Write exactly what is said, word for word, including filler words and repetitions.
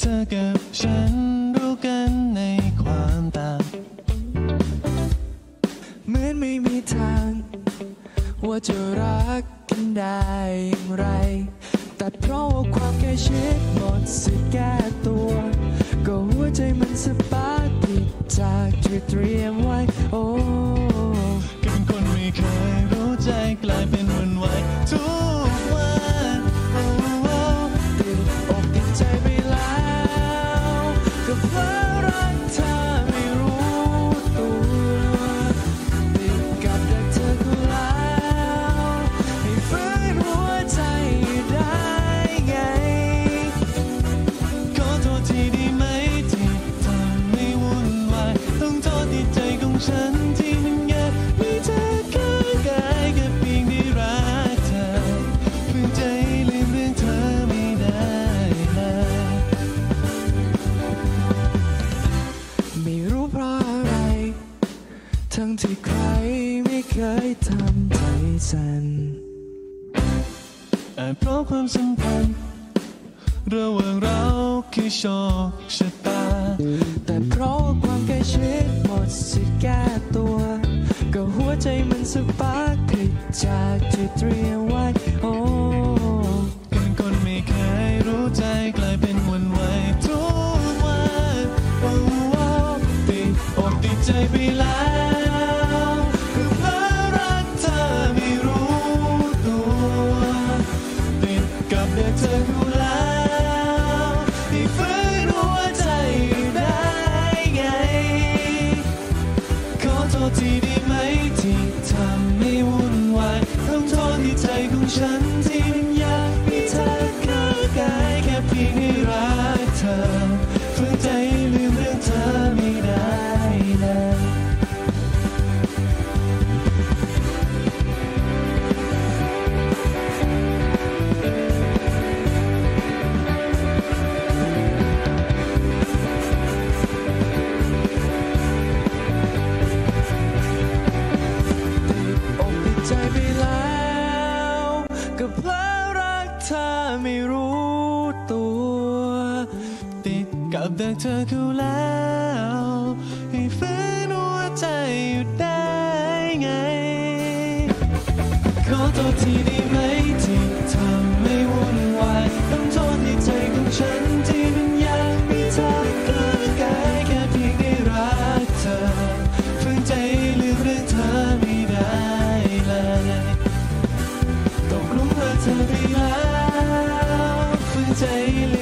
อกับฉันรู้กันในความต่างเหมือนไม่มีทางว่าจะรักกันได้อย่างไรแต่เพราะว่าความใกล้ชิดหมดสิทธิ์แก้ตัวก็หัวใจมันสปาร์กผิดจากที่เตรียมไว้โอ้ก็เป็นคนไม่เคยรู้ใจกลายเป็นวันไหวทุกวันโอ้ติดอกติดใจไปแล้วก็เพราะรักเธอไม่รู้ตัวติดกับดักเธอก็แล้วให้ฝืนหัวใจได้ไงขอโทษทีได้ไหมที่ทำให้วุ่นวายต้องโทษที่ใจของฉันที่มันอยากมีเธอข้างกายแค่เพียงได้รักเธอฝืนใจลืมเรื่องเธอไม่ได้เลยไม่รู้เพราะอะไรทั้งที่ใครไม่เคยทำใจสั่นอาจเพราะความสัมพันธ์ระหว่างเราคือโชคชะตาแต่เพราะความใกล้ชิดหมดสิทธิ์แก้ตัวก็หัวใจมันสปาร์กผิดจากที่เตรียมไว้โอ้เป็นคนไม่เคยรู้ใจกลายเป็นวันไหวทุกวันโอ้ติดอกติดใจไปแล้วก็เพราะรักเธอไม่รู้ตัวติดกับเด็กเธอกูแล้วให้ฝืนหัวใจได้ไงขอโทษทีได้ไหมที่ทำให้วุ่นวายต้องโทษที่ใจของฉันที่มันอยากมีเธอข้างกายแค่เพียงได้รักเธอฝืนใจลืมเรื่องเธอไม่ได้เลยอกติดใจไปแล้วก็เพราะรักเธอไม่รู้ตัวติดกับดักเธอเขาแล้วให้ฝืนหัวใจอยู่ได้ไงขอโทษทีได้ไหมที่ทำให้วุ่นวายต้องโทษที่ใจของฉันที่มันอยากมีเธอข้างกายแค่เพียงได้รักเธอฝืนใจลืมเรื่องเธอไม่ได้เลยตกหลุมรักเธอไปแล้วฝืนใจลืม